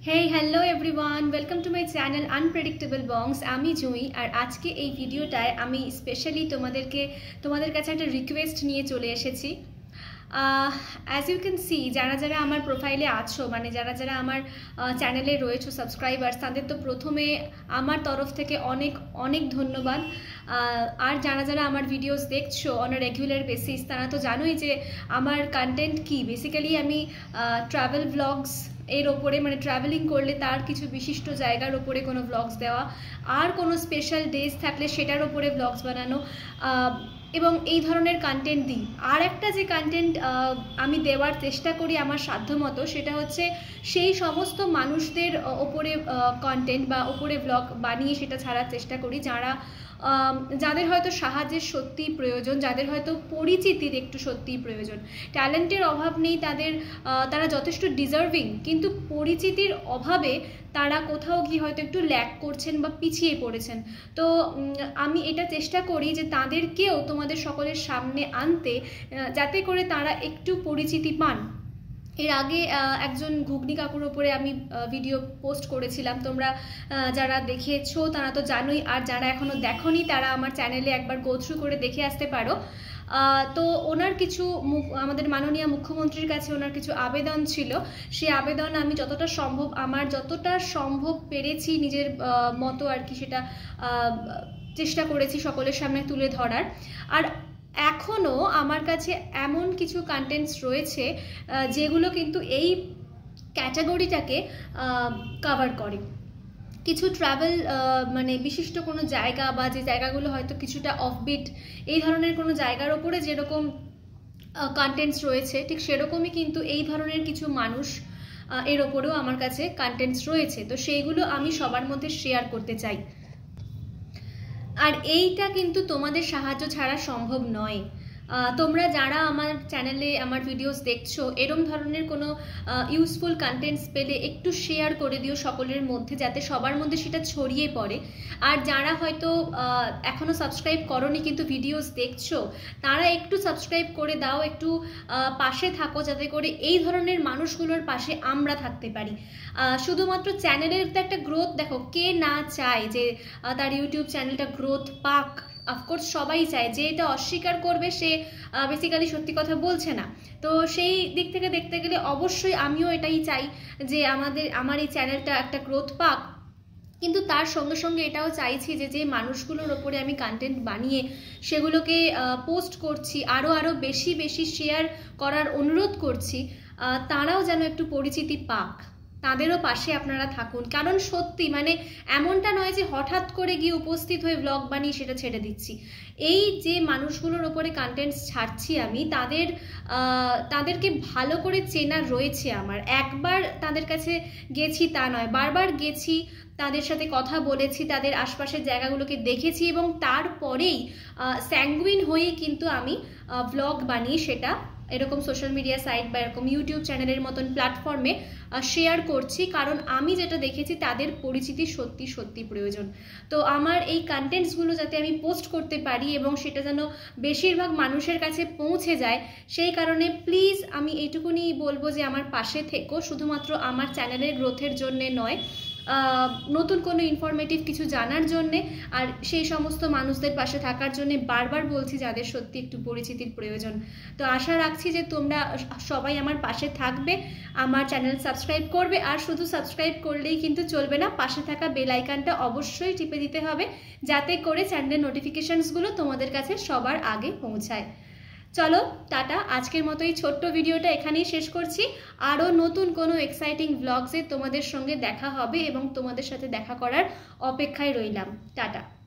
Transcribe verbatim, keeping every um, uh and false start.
Hey, hello everyone, welcome to my channel Unpredictable Bongs. আমি জুঁই আর আজকে এই ভিডিওটায় আমি স্পেশালি তোমাদেরকে তোমাদের কাছে একটা রিকোয়েস্ট নিয়ে চলে এসেছি। অ্যাজ ইউ ক্যান সি, যারা যারা আমার প্রোফাইলে আছো, মানে যারা যারা আমার চ্যানেলে রয়েছো সাবস্ক্রাইবার্স, তাদের তো প্রথমে আমার তরফ থেকে অনেক অনেক ধন্যবাদ। আর যারা যারা আমার ভিডিওস দেখছো অন আ রেগুলার বেসিস, তারা তো জানোই যে আমার কন্টেন্ট কি। বেসিক্যালি আমি ট্রাভেল ব্লগস এর ওপরে, মানে ট্রাভেলিং করলে তার কিছু বিশিষ্ট জায়গার ওপরে কোনো ব্লগস দেওয়া, আর কোনো স্পেশাল ডেজ থাকলে সেটার ওপরে ব্লগস বানানো, এবং এই ধরনের কন্টেন্ট দিই। আর একটা যে কন্টেন্ট আমি দেওয়ার চেষ্টা করি আমার সাধ্যমতো, সেটা হচ্ছে সেই সমস্ত মানুষদের ওপরে কন্টেন্ট বা ওপরে ব্লগ বানিয়ে সেটা ছাড়ার চেষ্টা করি যারা যাদের হয়তো সাহায্যের সত্যিই প্রয়োজন, যাদের হয়তো পরিচিতির একটু সত্যিই প্রয়োজন। ট্যালেন্টের অভাব নেই তাদের, তারা যথেষ্ট ডিজার্ভিং, কিন্তু পরিচিতির অভাবে তারা কোথাও গিয়ে হয়তো একটু ল্যাক করছেন বা পিছিয়ে পড়েছেন। তো আমি এটা চেষ্টা করি যে তাদেরকেও তোমাদের সকলের সামনে আনতে, যাতে করে তারা একটু পরিচিতি পান। এর আগে একজন ঘুগনি কাকুর ওপরে আমি ভিডিও পোস্ট করেছিলাম, তোমরা যারা দেখেছো তারা তো জানোই, আর যারা এখনো দেখোনি তারা আমার চ্যানেলে একবার গো থ্রু করে দেখে আসতে পারো। তো ওনার কিছু আমাদের মাননীয় মুখ্যমন্ত্রীর কাছে ওনার কিছু আবেদন ছিল, সেই আবেদন আমি যতটা সম্ভব আমার যতটা সম্ভব পেরেছি নিজের মতো আর কি সেটা চেষ্টা করেছি সকলের সামনে তুলে ধরার। আর এখনও আমার কাছে এমন কিছু কন্টেন্টস রয়েছে যেগুলো কিন্তু এই ক্যাটাগরিটাকে কভার করে। কিছু ট্রাভেল মানে বিশিষ্ট কোনো জায়গা, বা যে জায়গাগুলো হয়তো কিছুটা অফবিট, এই ধরনের কোনো জায়গার ওপরে যেরকম কন্টেন্টস রয়েছে, ঠিক সেরকমই কিন্তু এই ধরনের কিছু মানুষ এর ওপরেও আমার কাছে কন্টেন্টস রয়েছে। তো সেইগুলো আমি সবার মধ্যে শেয়ার করতে চাই। আর এইটা কিন্তু তোমাদের সাহায্য ছাড়া সম্ভব নয়। তোমরা যারা আমার চ্যানেলে আমার ভিডিওস দেখছো, এরম ধরনের কোনো ইউজফুল কন্টেন্টস পেলে একটু শেয়ার করে দিও সকলের মধ্যে, যাতে সবার মধ্যে সেটা ছড়িয়ে পড়ে। আর যারা হয়তো এখনও সাবস্ক্রাইব করোনি কিন্তু ভিডিওস দেখছো, তারা একটু সাবস্ক্রাইব করে দাও, একটু পাশে থাকো, যাতে করে এই ধরনের মানুষগুলোর পাশে আমরা থাকতে পারি। শুধুমাত্র চ্যানেলের তো একটা গ্রোথ, দেখো কে না চায় যে তার ইউটিউব চ্যানেলটা গ্রোথ পাক। অফকোর্স সবাই চায়, যে এটা অস্বীকার করবে সে বেসিক্যালি সত্যি কথা বলছে না। তো সেই দিক থেকে দেখতে গেলে অবশ্যই আমিও এটাই চাই যে আমাদের আমার এই চ্যানেলটা একটা গ্রোথ পাক। কিন্তু তার সঙ্গে সঙ্গে এটাও চাইছি যে যে মানুষগুলোর ওপরে আমি কন্টেন্ট বানিয়ে সেগুলোকে পোস্ট করছি, আরও আরও বেশি বেশি শেয়ার করার অনুরোধ করছি, তারাও যেন একটু পরিচিতি পাক, তাদেরও পাশে আপনারা থাকুন। কারণ সত্যি মানে এমনটা নয় যে হঠাৎ করে গিয়ে উপস্থিত হয়ে ব্লগ বানিয়ে সেটা ছেড়ে দিচ্ছি। এই যে মানুষগুলোর ওপরে কন্টেন্টস ছাড়ছি আমি, তাদের তাদেরকে ভালো করে চেনা রয়েছে আমার। একবার তাদের কাছে গেছি তা নয়, বারবার গেছি, তাদের সাথে কথা বলেছি, তাদের আশপাশের জায়গাগুলোকে দেখেছি, এবং তারপরেই স্যাঙ্গুইন হয়ে কিন্তু আমি ব্লগ বানিয়ে সেটা এরকম সোশ্যাল মিডিয়া সাইট বা এরকম ইউটিউব চ্যানেলের মতন প্ল্যাটফর্মে শেয়ার করছি। কারণ আমি যেটা দেখেছি তাদের পরিচিতি সত্যি সত্যি প্রয়োজন। তো আমার এই কন্টেন্টসগুলো যাতে আমি পোস্ট করতে পারি এবং সেটা যেন বেশিরভাগ মানুষের কাছে পৌঁছে যায়, সেই কারণে প্লিজ আমি এইটুকুনি বলবো যে আমার পাশে থেকো, শুধুমাত্র আমার চ্যানেলের গ্রোথের জন্যে নয়, নতুন কোনো ইনফরমেটিভ কিছু জানার জন্যে, আর সেই সমস্ত মানুষদের পাশে থাকার জন্যে বারবার বলছি যাদের সত্যি একটু পরিচিতির প্রয়োজন। তো আশা রাখছি যে তোমরা সবাই আমার পাশে থাকবে, আমার চ্যানেল সাবস্ক্রাইব করবে। আর শুধু সাবস্ক্রাইব করলেই কিন্তু চলবে না, পাশে থাকা বেল আইকনটা অবশ্যই টিপে দিতে হবে, যাতে করে চ্যানেলের নোটিফিকেশনসগুলো তোমাদের কাছে সবার আগে পৌঁছায়। চলো টাটা, আজকের মতো এই ছোট্ট ভিডিওটা এখানেই শেষ করছি। আরও নতুন কোনো এক্সাইটিং ব্লগসে তোমাদের সঙ্গে দেখা হবে এবং তোমাদের সাথে দেখা করার অপেক্ষায় রইলাম। টাটা।